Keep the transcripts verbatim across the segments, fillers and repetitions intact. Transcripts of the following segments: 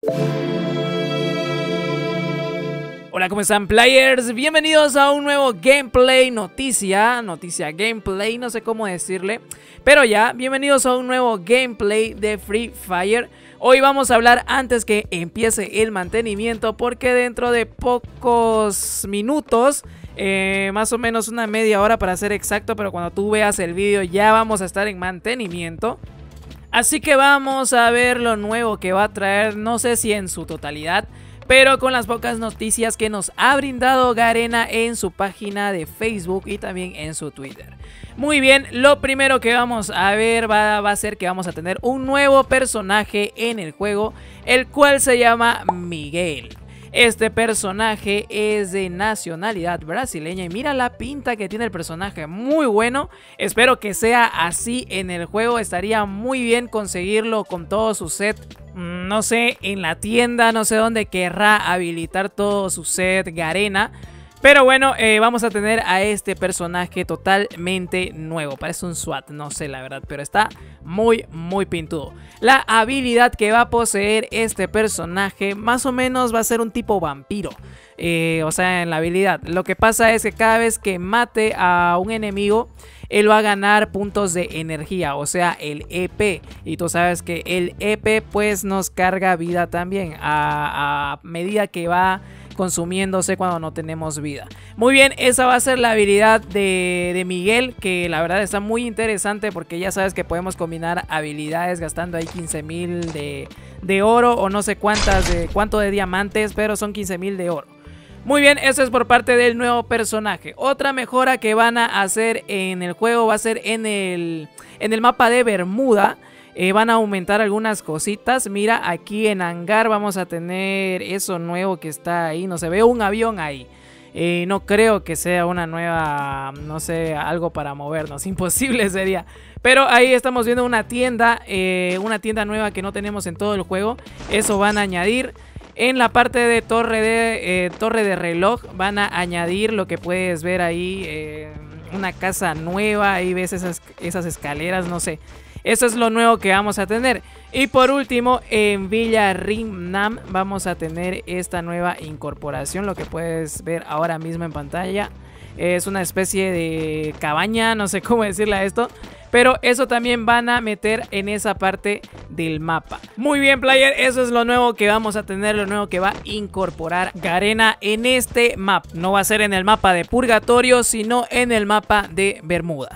Hola, ¿cómo están, players? Bienvenidos a un nuevo gameplay, noticia, noticia gameplay, no sé cómo decirle, pero ya, bienvenidos a un nuevo gameplay de Free Fire. Hoy vamos a hablar antes que empiece el mantenimiento, porque dentro de pocos minutos, eh, más o menos una media hora para ser exacto, pero cuando tú veas el vídeo ya vamos a estar en mantenimiento. Así que vamos a ver lo nuevo que va a traer, no sé si en su totalidad, pero con las pocas noticias que nos ha brindado Garena en su página de Facebook y también en su Twitter. Muy bien, lo primero que vamos a ver va, va a ser que vamos a tener un nuevo personaje en el juego, el cual se llama Miguel. Este personaje es de nacionalidad brasileña y mira la pinta que tiene el personaje, muy bueno. Espero que sea así en el juego, estaría muy bien conseguirlo con todo su set. No sé, en la tienda, no sé dónde querrá habilitar todo su set Garena. Pero bueno, eh, vamos a tener a este personaje totalmente nuevo. Parece un SWAT, no sé la verdad, pero está muy, muy pintudo. La habilidad que va a poseer este personaje más o menos va a ser un tipo vampiro. Eh, o sea, en la habilidad. Lo que pasa es que cada vez que mate a un enemigo, él va a ganar puntos de energía, o sea, el E P. Y tú sabes que el E P pues nos carga vida también a, a medida que va consumiéndose cuando no tenemos vida. Muy bien, esa va a ser la habilidad de, de Miguel, que la verdad está muy interesante porque ya sabes que podemos combinar habilidades gastando ahí quince mil de, de oro o no sé cuántas de cuánto de diamantes, pero son quince mil de oro. Muy bien, eso es por parte del nuevo personaje. Otra mejora que van a hacer en el juego va a ser en el, en el mapa de Bermuda. Eh, van a aumentar algunas cositas. Mira, aquí en hangar vamos a tener eso nuevo que está ahí. No se ve un avión ahí. Eh, no creo que sea una nueva, no sé, algo para movernos. Imposible sería. Pero ahí estamos viendo una tienda, eh, una tienda nueva que no tenemos en todo el juego. Eso van a añadir. En la parte de torre de, eh, torre de reloj van a añadir lo que puedes ver ahí. Eh, una casa nueva. Ahí ves esas, esas escaleras, no sé. Eso es lo nuevo que vamos a tener. Y por último, en Villa Rimnam vamos a tener esta nueva incorporación. Lo que puedes ver ahora mismo en pantalla es una especie de cabaña, no sé cómo decirle a esto, pero eso también van a meter en esa parte del mapa. Muy bien, player, eso es lo nuevo que vamos a tener, lo nuevo que va a incorporar Garena en este mapa. No va a ser en el mapa de Purgatorio, sino en el mapa de Bermuda.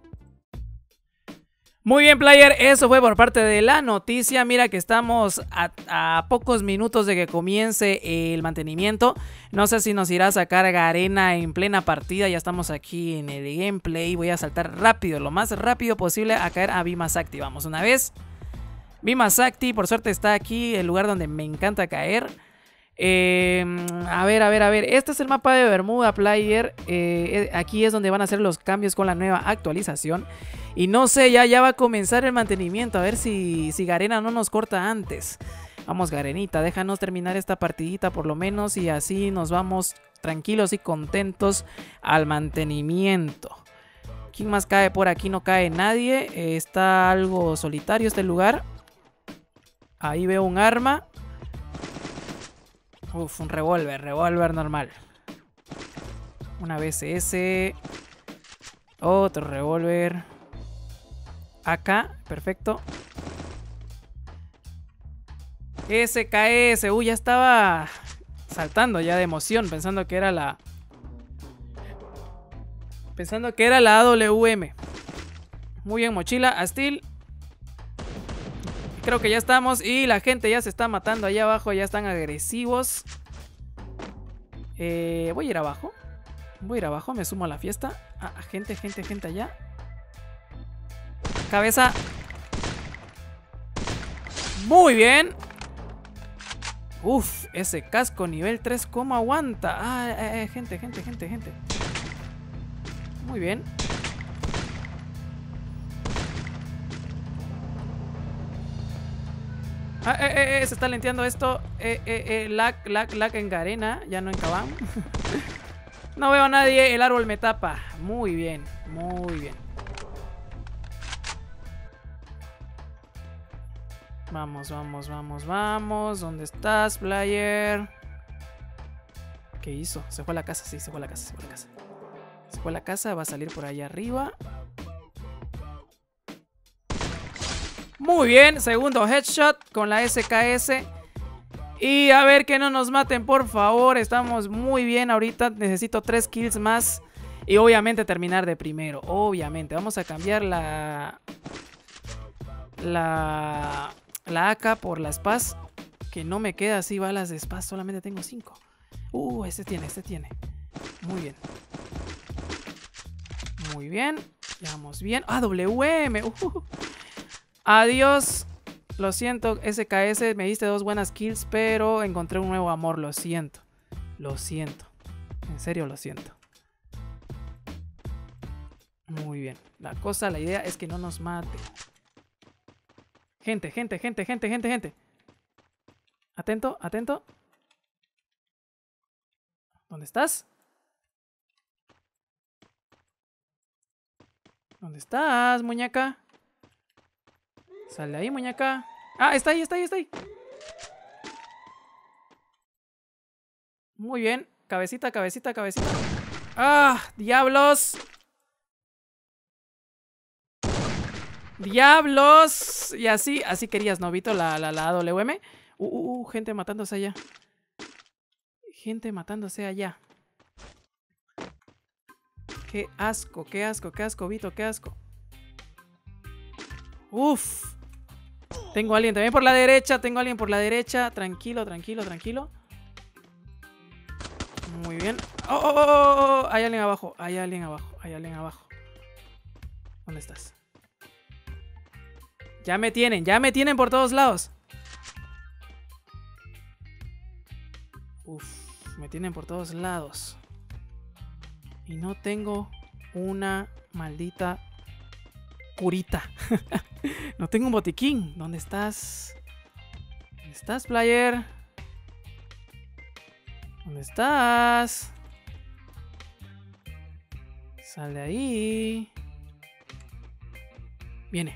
Muy bien, player, eso fue por parte de la noticia. Mira que estamos a, a pocos minutos de que comience el mantenimiento. No sé si nos irá a sacar Garena en plena partida. Ya estamos aquí en el gameplay. Voy a saltar rápido, lo más rápido posible a caer a Vimasacti. Vamos una vez. Vimasacti, por suerte está aquí, el lugar donde me encanta caer. Eh, a ver, a ver, a ver. Este es el mapa de Bermuda, player. Eh, aquí es donde van a hacer los cambios con la nueva actualización. Y no sé, ya, ya va a comenzar el mantenimiento. A ver si, si Garena no nos corta antes. Vamos, Garenita, déjanos terminar esta partidita por lo menos. Y así nos vamos tranquilos y contentos al mantenimiento. ¿Quién más cae por aquí? No cae nadie. Eh, está algo solitario este lugar. Ahí veo un arma. Uf, un revólver, revólver normal. Una B S S. Otro revólver. Acá, perfecto. S K S. Uy, ya estaba saltando ya de emoción, pensando que era la... Pensando que era la A W M. Muy bien, mochila, Astil. Creo que ya estamos y la gente ya se está matando allá abajo, ya están agresivos. Eh, voy a ir abajo. Voy a ir abajo, me sumo a la fiesta. Ah, gente, gente, gente allá. Cabeza. Muy bien. Uf, ese casco nivel tres, ¿cómo aguanta? Ah, eh, eh, gente, gente, gente, gente. Muy bien. Ah, eh, eh, eh, se está lenteando esto. Eh, eh, eh, lag, lag, lag en Garena, ya no en Kabam. No veo a nadie, el árbol me tapa. Muy bien, muy bien. Vamos, vamos, vamos, vamos. ¿Dónde estás, player? ¿Qué hizo? Se fue a la casa, sí, se fue a la casa, se fue a la casa. Se fue a la casa, va a salir por allá arriba. Muy bien, segundo headshot con la S K S. Y a ver que no nos maten, por favor. Estamos muy bien ahorita. Necesito tres kills más. Y obviamente terminar de primero. Obviamente. Vamos a cambiar la... La... La A K por la Spaz. Que no me queda así balas de Spaz. Solamente tengo cinco. Uh, este tiene, este tiene. Muy bien. Muy bien. Ya vamos bien. Ah, W M. Uh. Adiós. Lo siento, S K S. Me diste dos buenas kills, pero encontré un nuevo amor. Lo siento. Lo siento. En serio, lo siento. Muy bien. La cosa, la idea es que no nos mate. Gente, gente, gente, gente, gente, gente. Atento, atento. ¿Dónde estás? ¿Dónde estás, muñeca? Sale ahí, muñeca. Ah, está ahí, está ahí, está ahí. Muy bien. Cabecita, cabecita, cabecita. ¡Ah! ¡Diablos! ¡Diablos! Y así, así querías, ¿no, Vito? La, la, la W M. Uh, uh, uh, gente matándose allá. Gente matándose allá. Qué asco, qué asco, qué asco, Vito, qué asco. Uf. Tengo a alguien también por la derecha. Tengo a alguien por la derecha. Tranquilo, tranquilo, tranquilo. Muy bien. Oh, oh, oh, oh, oh. Hay alguien abajo. Hay alguien abajo. Hay alguien abajo. ¿Dónde estás? Ya me tienen. Ya me tienen por todos lados. Uf. Me tienen por todos lados. Y no tengo una maldita curita. No tengo un botiquín. ¿Dónde estás? ¿Dónde estás, player? ¿Dónde estás? Sal de ahí. Viene.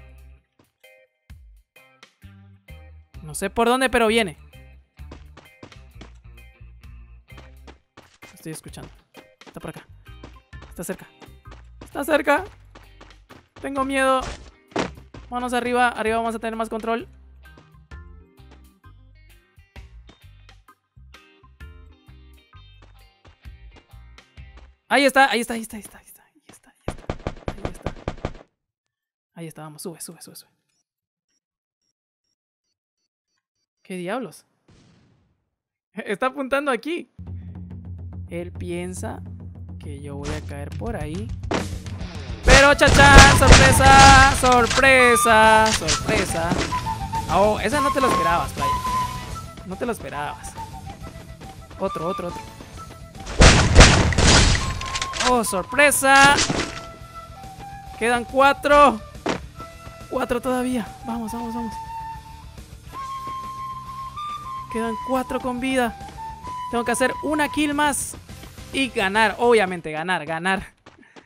No sé por dónde, pero viene. Lo estoy escuchando. Está por acá. Está cerca. Está cerca. Tengo miedo. Manos arriba. Arriba vamos a tener más control. Ahí está, ahí está, ahí está, ahí está, ahí está, ahí está, ahí está, ahí está. Ahí está, vamos, sube, sube, sube, sube. ¿Qué diablos? Está apuntando aquí. Él piensa que yo voy a caer por ahí. Pero chachán, sorpresa, sorpresa, sorpresa. Oh, esa no te lo esperabas, playa. No te lo esperabas. Otro, otro, otro. Oh, sorpresa. Quedan cuatro. Cuatro todavía. Vamos, vamos, vamos. Quedan cuatro con vida. Tengo que hacer una kill más. Y ganar, obviamente, ganar, ganar.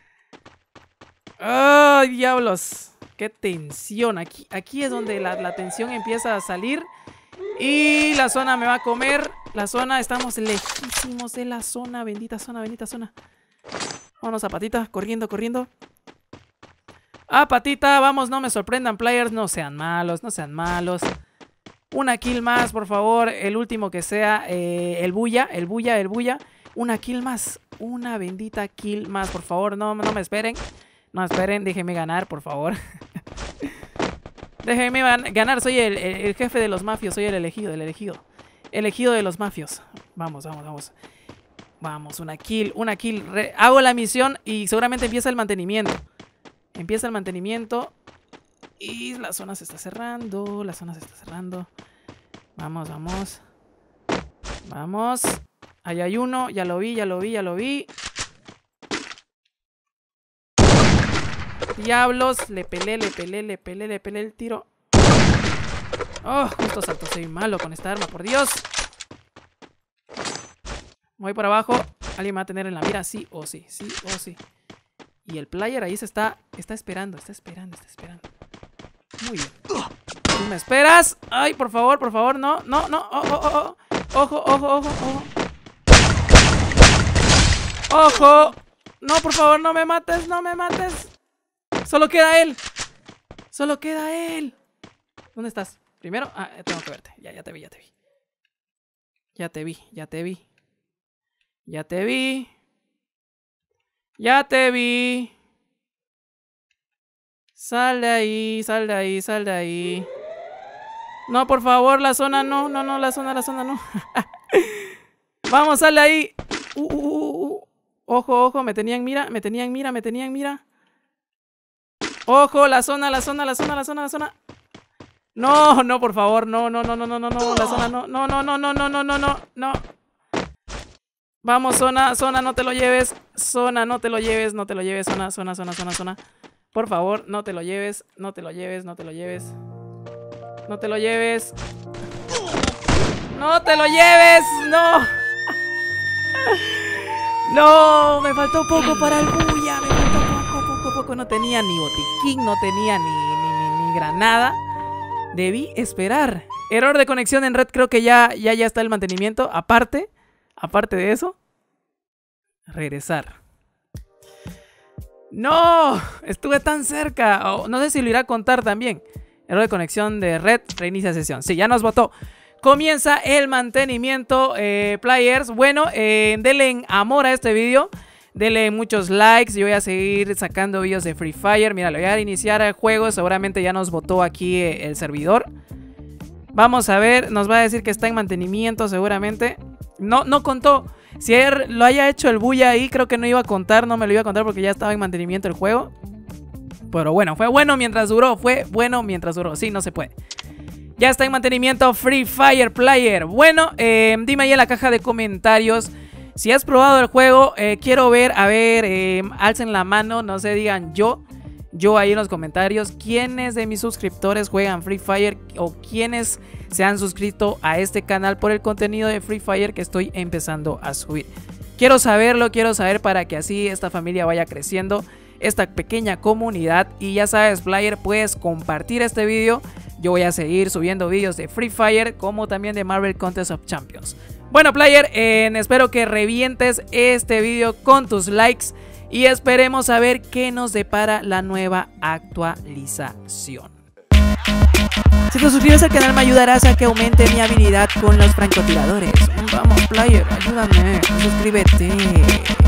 ¡Ay, diablos! ¡Qué tensión! Aquí, aquí es donde la, la tensión empieza a salir. Y la zona me va a comer. La zona, estamos lejísimos de la zona. Bendita zona, bendita zona. Vámonos a Patita, corriendo, corriendo. ¡Ah, Patita! Vamos, no me sorprendan, players. No sean malos, no sean malos. Una kill más, por favor. El último que sea. Eh, el bulla, el bulla, el bulla. Una kill más. Una bendita kill más, por favor. No, no me esperen. No esperen, déjenme ganar, por favor. Déjenme ganar. Soy el, el, el jefe de los mafios. Soy el elegido, el elegido. Elegido de los mafios. Vamos, vamos, vamos. Vamos, una kill, una kill. Re hago la misión y seguramente empieza el mantenimiento. Empieza el mantenimiento. Y la zona se está cerrando. La zona se está cerrando. Vamos, vamos. Vamos. Ahí hay uno. Ya lo vi, ya lo vi, ya lo vi. Diablos. Le pelé, le pelé, le pelé, le pelé el tiro. Oh, justo salto. Soy malo con esta arma, por Dios. Voy por abajo. Alguien me va a tener en la mira, sí o sí, sí o sí. Y el player ahí se está, está esperando, está esperando, está esperando. Muy bien. ¿Tú me esperas? Ay, por favor, por favor, no, no, no. Ojo, ojo, ojo, ojo, ojo, ojo. Ojo. No, por favor, no me mates, no me mates. Solo queda él. Solo queda él. ¿Dónde estás? Primero, ah, tengo que verte. Ya, ya te vi, ya te vi. Ya te vi, ya te vi. Ya te vi. Ya te vi. Sal de ahí, sal de ahí, sal de ahí. No, por favor, la zona no, no, no, la zona, la zona no. Vamos, sal de ahí. Uh, uh, uh, uh. Ojo, ojo, me tenían mira, me tenían mira, me tenían mira. Ojo, la zona, la zona, la zona, la zona, la zona. No, no, por favor, no, no, no, no, no, no, no, la zona no, no, no, no, no, no, no, no, no, no. Vamos, zona, zona, no te lo lleves. Zona, no te lo lleves, no te lo lleves, zona, zona, zona, zona, zona. Por favor, no te lo lleves, no te lo lleves, no te lo lleves. No te lo lleves. No te lo lleves, no. No, me faltó poco para el bulla, me faltó poco, poco, poco. No tenía ni botiquín, no tenía ni, ni, ni, ni granada. Debí esperar. Error de conexión en red, creo que ya, ya, ya está el mantenimiento. Aparte, aparte de eso, regresar. No, estuve tan cerca. Oh, no sé si lo irá a contar también. Error de conexión de red, reinicia sesión. Sí, ya nos votó. Comienza el mantenimiento, eh, players. Bueno, eh, denle amor a este video. Denle muchos likes. Yo voy a seguir sacando videos de Free Fire. Mira, le voy a iniciar el juego. Seguramente ya nos votó aquí eh, el servidor. Vamos a ver. Nos va a decir que está en mantenimiento seguramente. No, no contó. Si él lo haya hecho el bulla ahí, creo que no iba a contar. No me lo iba a contar porque ya estaba en mantenimiento el juego. Pero bueno, fue bueno mientras duró. Fue bueno mientras duró. Sí, no se puede. Ya está en mantenimiento Free Fire Player. Bueno, eh, dime ahí en la caja de comentarios si has probado el juego. eh, Quiero ver, a ver, eh, alcen la mano, no sé, digan yo. Yo ahí en los comentarios, ¿quiénes de mis suscriptores juegan Free Fire? O quiénes se han suscrito a este canal por el contenido de Free Fire que estoy empezando a subir. Quiero saberlo, quiero saber para que así esta familia vaya creciendo, esta pequeña comunidad. Y ya sabes, player, puedes compartir este video. Yo voy a seguir subiendo vídeos de Free Fire como también de Marvel Contest of Champions. Bueno, player, eh, espero que revientes este video con tus likes y esperemos a ver qué nos depara la nueva actualización. Si te suscribes al canal me ayudarás a que aumente mi habilidad con los francotiradores. Vamos, player, ayúdame, suscríbete.